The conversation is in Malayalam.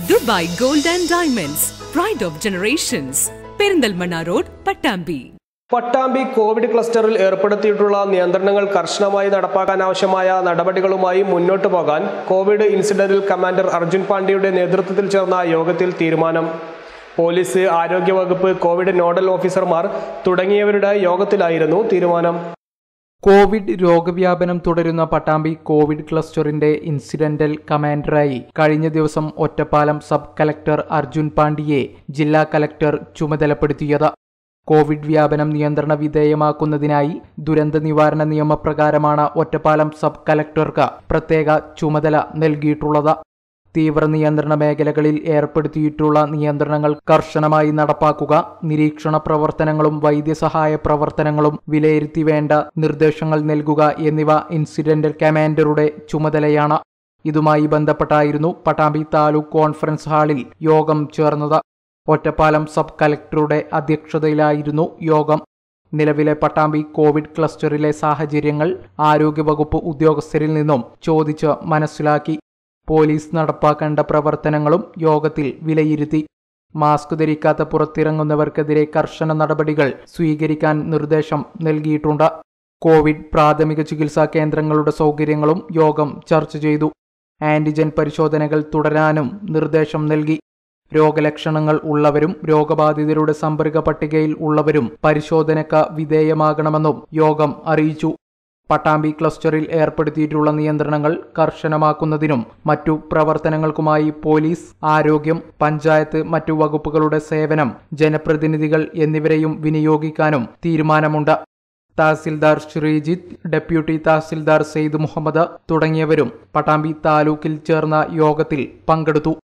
Dubai Gold and Diamonds, Pride of Generations, Perindalmanna Road, Pattambi. Pattambi covid ക്ലസ്റ്ററിൽ ഏർപ്പെടുത്തിയിട്ടുള്ള നിയന്ത്രണങ്ങൾ കർശനമായി നടപ്പാക്കാനാവശ്യമായ നടപടികളുമായി മുന്നോട്ടു പോകാൻ കോവിഡ് ഇൻസിഡന്റൽ കമാൻഡർ അർജുൻ പാണ്ഡ്യയുടെ നേതൃത്വത്തിൽ ചേർന്ന യോഗത്തിൽ തീരുമാനം. പോലീസ്, ആരോഗ്യവകുപ്പ്, കോവിഡ് നോഡൽ ഓഫീസർമാർ തുടങ്ങിയവരുടെ യോഗത്തിലായിരുന്നു തീരുമാനം. കോവിഡ് രോഗവ്യാപനം തുടരുന്ന പട്ടാമ്പി കോവിഡ് ക്ലസ്റ്ററിന്റെ ഇൻസിഡന്റൽ കമാൻഡറായി കഴിഞ്ഞ ദിവസം ഒറ്റപ്പാലം സബ് കലക്ടർ അർജുൻ പാണ്ഡ്യയെ ജില്ലാ കലക്ടർ ചുമതലപ്പെടുത്തിയത്. കോവിഡ് വ്യാപനം നിയന്ത്രണ വിധേയമാക്കുന്നതിനായി ദുരന്ത നിവാരണ നിയമപ്രകാരമാണ് ഒറ്റപ്പാലം സബ് കലക്ടർക്ക് പ്രത്യേക ചുമതല നൽകിയിട്ടുള്ളത്. തീവ്ര നിയന്ത്രണ മേഖലകളിൽ ഏർപ്പെടുത്തിയിട്ടുള്ള നിയന്ത്രണങ്ങൾ കർശനമായി നടപ്പാക്കുക, നിരീക്ഷണ പ്രവർത്തനങ്ങളും വൈദ്യസഹായ പ്രവർത്തനങ്ങളും വിലയിരുത്തി വേണ്ട നിർദ്ദേശങ്ങൾ നൽകുക എന്നിവ ഇൻസിഡന്റൽ കമാൻഡറുടെ ചുമതലയാണ്. ഇതുമായി ബന്ധപ്പെട്ടായിരുന്നു പട്ടാമ്പി താലൂക്ക് കോൺഫറൻസ് ഹാളിൽ യോഗം ചേർന്നത്. ഒറ്റപ്പാലം സബ് കലക്ടറുടെ അധ്യക്ഷതയിലായിരുന്നു യോഗം. നിലവിലെ പട്ടാമ്പി കോവിഡ് ക്ലസ്റ്ററിലെ സാഹചര്യങ്ങൾ ആരോഗ്യവകുപ്പ് ഉദ്യോഗസ്ഥരിൽ നിന്നും ചോദിച്ച് മനസ്സിലാക്കി. പോലീസ് നടപ്പാക്കേണ്ട പ്രവർത്തനങ്ങളും യോഗത്തിൽ വിലയിരുത്തി. മാസ്ക് ധരിക്കാത്ത പുറത്തിറങ്ങുന്നവർക്കെതിരെ കർശന നടപടികൾ സ്വീകരിക്കാൻ നിർദ്ദേശം നൽകിയിട്ടുണ്ട്. കോവിഡ് പ്രാഥമിക ചികിത്സാ കേന്ദ്രങ്ങളുടെ സൗകര്യങ്ങളും യോഗം ചർച്ച ചെയ്തു. ആന്റിജൻ പരിശോധനകൾ തുടരാനും നിർദ്ദേശം നൽകി. രോഗലക്ഷണങ്ങൾ ഉള്ളവരും രോഗബാധിതരുടെ സമ്പർക്ക പട്ടികയിൽ ഉള്ളവരും പരിശോധനയ്ക്ക് വിധേയമാകണമെന്നും യോഗം അറിയിച്ചു. പട്ടാമ്പി ക്ലസ്റ്ററിൽ ഏർപ്പെടുത്തിയിട്ടുള്ള നിയന്ത്രണങ്ങൾ കർശനമാക്കുന്നതിനും മറ്റു പ്രവർത്തനങ്ങൾക്കുമായി പോലീസ്, ആരോഗ്യം, പഞ്ചായത്ത്, മറ്റു വകുപ്പുകളുടെ സേവനം, ജനപ്രതിനിധികൾ എന്നിവരെയും വിനിയോഗിക്കാനും തീരുമാനമുണ്ട്. തഹസിൽദാർ ശ്രീജിത്ത്, ഡെപ്യൂട്ടി തഹസിൽദാർ സെയ്ദ് മുഹമ്മദ് തുടങ്ങിയവരും പട്ടാമ്പി താലൂക്കിൽ ചേർന്ന യോഗത്തിൽ പങ്കെടുത്തു.